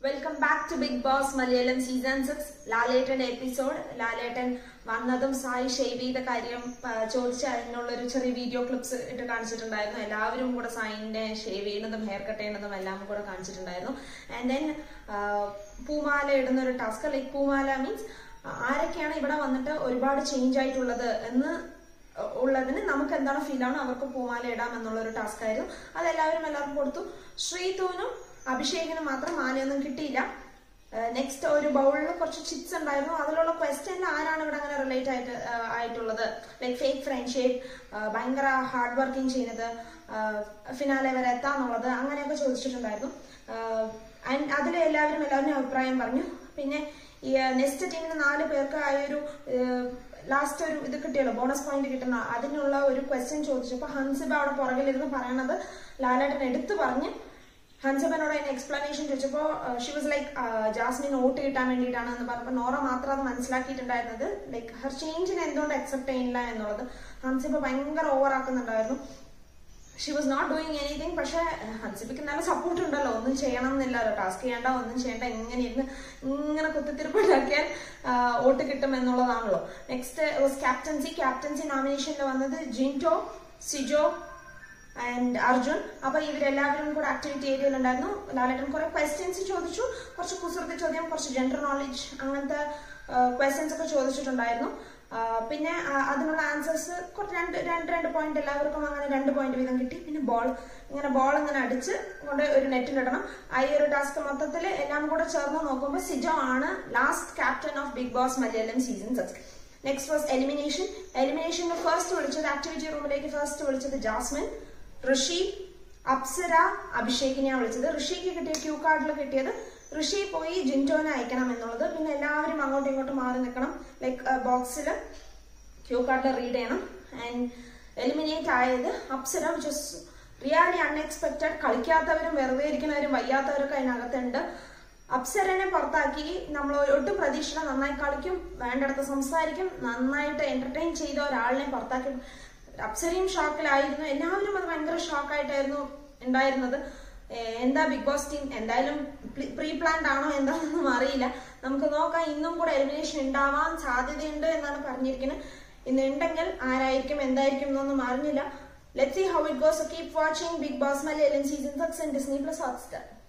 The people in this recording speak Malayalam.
Welcome back to Big Boss Malayalam Season 6 Laletan episode. Laletan വന്നതും സായി ഷേവ് ചെയ്ത കാര്യം ചോദിച്ച അതിനുള്ളൊരു ചെറിയ വീഡിയോ ക്ലിപ്സ് ഇട്ട് കാണിച്ചിട്ടുണ്ടായിരുന്നു. എല്ലാവരും കൂടെ സായിന്റെ ഷേവ് ചെയ്യുന്നതും ഹെയർ കട്ട് ചെയ്യുന്നതും എല്ലാം കൂടെ കാണിച്ചിട്ടുണ്ടായിരുന്നു. ആൻഡ് ദെൻ പൂമാല ഇടുന്ന ഒരു ടാസ്ക്, ലൈക്ക് പൂമാല മീൻസ് ആരൊക്കെയാണ് ഇവിടെ വന്നിട്ട് ഒരുപാട് ചേഞ്ച് ആയിട്ടുള്ളത് എന്ന് ഉള്ളതിന് നമുക്ക് എന്താണ് ഫീൽ ആണ് അവർക്ക് പൂമാല ഇടാം എന്നുള്ളൊരു ടാസ്ക് ആയിരുന്നു. അതെല്ലാവരും എല്ലാവർക്കും കൊടുത്തു. ശ്രീതുവിനും അഭിഷേകിനും മാത്രം മാലയൊന്നും കിട്ടിയില്ല. നെക്സ്റ്റ് ഒരു ബൗളിൽ കുറച്ച് ചിപ്സ് ഉണ്ടായിരുന്നു. അതിലുള്ള ക്വസ്റ്റ്യനിൽ ആരാണ് ഇവിടെ അങ്ങനെ റിലേറ്റ് ആയിട്ടുള്ളത്, ലൈക്ക് ഫേക്ക് ഫ്രണ്ട്ഷിപ്പ്, ഭയങ്കര ഹാർഡ് വർക്കിംഗ് ചെയ്യുന്നത്, ഫിനാലെ വരെ എത്താന്നുള്ളത്, അങ്ങനെയൊക്കെ ചോദിച്ചിട്ടുണ്ടായിരുന്നു. ആൻഡ് അതിൽ എല്ലാവരും അഭിപ്രായം പറഞ്ഞു. പിന്നെ ഈ നെക്സ്റ്റ് ടീമിന് 4 പേർക്ക് ആയൊരു ലാസ്റ്റ് ഒരു ഇത് കിട്ടിയല്ലോ, ബോണസ് പോയിന്റ് കിട്ടുന്ന അതിനുള്ള ഒരു ക്വസ്റ്റ്യൻ ചോദിച്ചപ്പോൾ ഹൻസിബ അവിടെ പുറകിലിരുന്ന് പറയണത് ലാലേട്ടൻ എടുത്തു പറഞ്ഞ് ഹൻസിബനോട് അതിന് എക്സ്പ്ലനേഷൻ ചോദിച്ചപ്പോൾ she was like Jasmin vote കിട്ടാൻ വേണ്ടിയിട്ടാണ് എന്ന് പറഞ്ഞപ്പോൾ നോറ മാത്രം അത് മനസ്സിലാക്കിയിട്ടുണ്ടായിരുന്നത്, ലൈക്ക് ഹർ ചേഞ്ചിനെ എന്തുകൊണ്ട് അക്സെപ്റ്റ് ചെയ്യില്ല എന്നുള്ളത്. ഹൻസിബ ഭയങ്കര ഓവർ ആക്കുന്നുണ്ടായിരുന്നു. She was not doing anything. പക്ഷെ ഹൻസിബയ്ക്ക് നല്ല സപ്പോർട്ട് ഉണ്ടല്ലോ, ഒന്നും ചെയ്യണം എന്നില്ലല്ലോ, ടാസ്ക് ചെയ്യേണ്ട ഒന്നും ചെയ്യേണ്ട, ഇങ്ങനെ കുത്തിത്തിരിപ്പുണ്ടാക്കിയാൽ വോട്ട് കിട്ടും എന്നുള്ളതാണല്ലോ. നെക്സ്റ്റ് വാസ് ക്യാപ്റ്റൻസി നോമിനേഷനിൽ വന്നത് ജിൻറ്റോ, സിജോ ആൻഡ് അർജുൻ. അപ്പൊ ഇവരെല്ലാവരും കൂടെ ആക്ടിവിറ്റി ഏരിയയിൽ ഉണ്ടായിരുന്നു. ലാലേട്ടൻ കുറെ ക്വസ്റ്റ്യൻസ് ചോദിച്ചു, കുറച്ച് കുസൃതി ചോദ്യം, കുറച്ച് ജനറൽ നോളജ് അങ്ങനത്തെ ക്വസ്റ്റ്യൻസ് ഒക്കെ ചോദിച്ചിട്ടുണ്ടായിരുന്നു. പിന്നെ അതിനുള്ള ആൻസേഴ്സ് രണ്ട് പോയിന്റ് എല്ലാവർക്കും അങ്ങനെ 2 പോയിന്റ് വീതം കിട്ടി. പിന്നെ ബോൾ ഇങ്ങനെ അടിച്ച് കൊണ്ട് ഒരു നെറ്റിലിടണം. ഈ ഒരു ടാസ്ക് മൊത്തത്തിൽ എല്ലാം കൂടെ ചേർന്ന് നോക്കുമ്പോൾ സിജോ ആണ് last captain of Bigg Boss Malayalam season 6. Next was എലിമിനേഷന് ഫസ്റ്റ് വിളിച്ചത്, ആക്ടിവിറ്റി റൂമിലേക്ക് ഫസ്റ്റ് വിളിച്ചത് ജാസ്മിൻ, ഋഷി, അപ്സര, അഭിഷേകിനെയാണ് വിളിച്ചത്. ഋഷിക്ക് കിട്ടിയ ക്യൂ കാർഡിൽ കിട്ടിയത് ഋഷി പോയി ജിൻറ്റോനെ അയക്കണം എന്നുള്ളത്. പിന്നെ എല്ലാവരും അങ്ങോട്ടും ഇങ്ങോട്ടും മാറി നിൽക്കണം, ലൈക്ക് ബോക്സിൽ ക്യൂ കാർഡിൽ റീഡ് ചെയ്യണം. ആൻഡ് എലിമിനേറ്റ് ആയത് Apsara, which was really unexpected. കളിക്കാത്തവരും വെറുതെ ഇരിക്കുന്നവരും വയ്യാത്തവരൊക്കെ അതിനകത്തുണ്ട്. അപ്സരനെ പുറത്താക്കി. നമ്മൾ ഒട്ടും പ്രതീക്ഷ നന്നായി കളിക്കും, വേണ്ടിടത്ത് സംസാരിക്കും, നന്നായിട്ട് എന്റർടൈൻ ചെയ്ത ഒരാളിനെ പുറത്താക്കി. അപ്സരയും ഷോക്കിലായിരുന്നു. എല്ലാവരും അത് ഭയങ്കര ഷോക്കായിട്ടായിരുന്നു ഉണ്ടായിരുന്നത്. എന്താ ബിഗ് ബോസ് ടീം എന്തായാലും പ്രീ പ്ലാൻഡ് ആണോ എന്താണെന്നൊന്നും അറിയില്ല. നമുക്ക് നോക്കാം. ഇന്നും കൂടെ എലിമിനേഷൻ ഉണ്ടാവാൻ സാധ്യതയുണ്ട് എന്നാണ് പറഞ്ഞിരിക്കുന്നത്. ഇന്ന് ഉണ്ടെങ്കിൽ ആരായിരിക്കും എന്തായിരിക്കും എന്നൊന്നും അറിഞ്ഞില്ല. Let's see how it goes. Keep watching Bigg Boss Malayalam season 6 in Disney+ Hotstar.